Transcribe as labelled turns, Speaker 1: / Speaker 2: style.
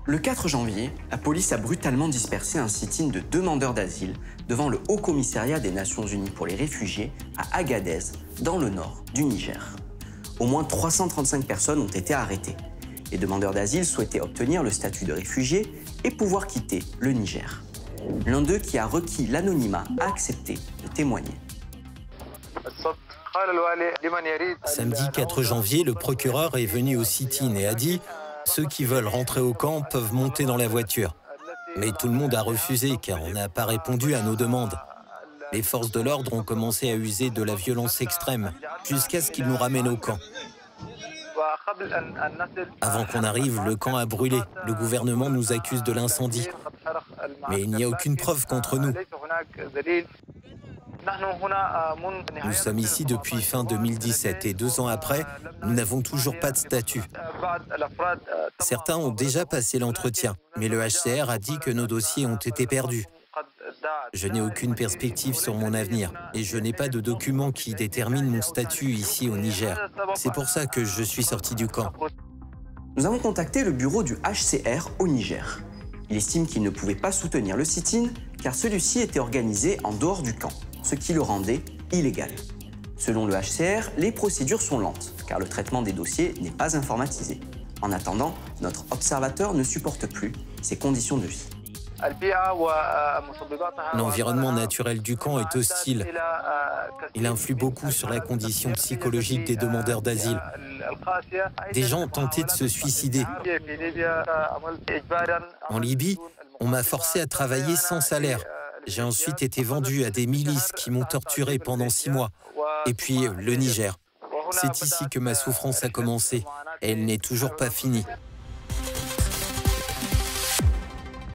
Speaker 1: Le 4 janvier, la police a brutalement dispersé un sit-in de demandeurs d'asile devant le Haut Commissariat des Nations Unies pour les réfugiés à Agadez, dans le nord du Niger. Au moins 335 personnes ont été arrêtées. Les demandeurs d'asile souhaitaient obtenir le statut de réfugié et pouvoir quitter le Niger. L'un d'eux, qui a requis l'anonymat, a accepté de témoigner.
Speaker 2: Samedi 4 janvier, le procureur est venu au sit-in et a dit « Ceux qui veulent rentrer au camp peuvent monter dans la voiture ». Mais tout le monde a refusé car on n'a pas répondu à nos demandes. Les forces de l'ordre ont commencé à user de la violence extrême jusqu'à ce qu'ils nous ramènent au camp. Avant qu'on arrive, le camp a brûlé. Le gouvernement nous accuse de l'incendie. Mais il n'y a aucune preuve contre nous. Nous sommes ici depuis fin 2017 et 2 ans après, nous n'avons toujours pas de statut. Certains ont déjà passé l'entretien, mais le HCR a dit que nos dossiers ont été perdus. Je n'ai aucune perspective sur mon avenir et je n'ai pas de documents qui déterminent mon statut ici au Niger. C'est pour ça que je suis sorti du camp.
Speaker 1: Nous avons contacté le bureau du HCR au Niger. Il estime qu'il ne pouvait pas soutenir le sit-in car celui-ci était organisé en dehors du camp, ce qui le rendait illégal. Selon le HCR, les procédures sont lentes car le traitement des dossiers n'est pas informatisé. En attendant, notre observateur ne supporte plus ces conditions de vie.
Speaker 2: L'environnement naturel du camp est hostile. Il influe beaucoup sur la condition psychologique des demandeurs d'asile. Des gens ont tenté de se suicider. En Libye, on m'a forcé à travailler sans salaire. J'ai ensuite été vendu à des milices qui m'ont torturé pendant 6 mois. Et puis le Niger. C'est ici que ma souffrance a commencé. Et elle n'est toujours pas finie.